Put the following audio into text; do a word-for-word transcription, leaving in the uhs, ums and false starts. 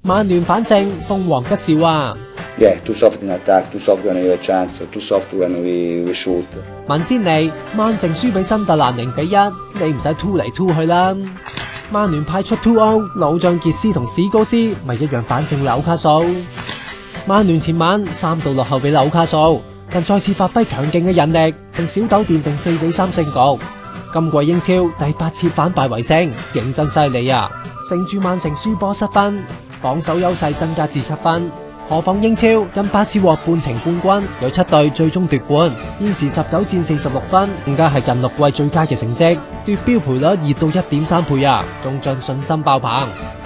曼聯反勝，鳳凰吉兆啊！ Yeah, too soft in attack, too soft when we have a chance, too soft when we we shoot. 文仙尼，曼城輸俾新特蘭零比一，你唔使突嚟突去啦。曼聯派出 two O， 老將傑斯同史高斯咪一樣反勝紐卡素。曼聯前晚三度落後俾紐卡素，但再次發揮強勁嘅引力，憑小豆奠定四比三勝局。今季英超第八次反敗為勝，認真犀利啊！勝住曼城輸波失分，榜首優勢增加至七分。何況英超近八次獲半程冠軍，有七隊最終奪冠，現時十九戰四十六分，更加係近六季最佳嘅成績，奪標賠率熱到一點三倍啊，仲將信心爆棚。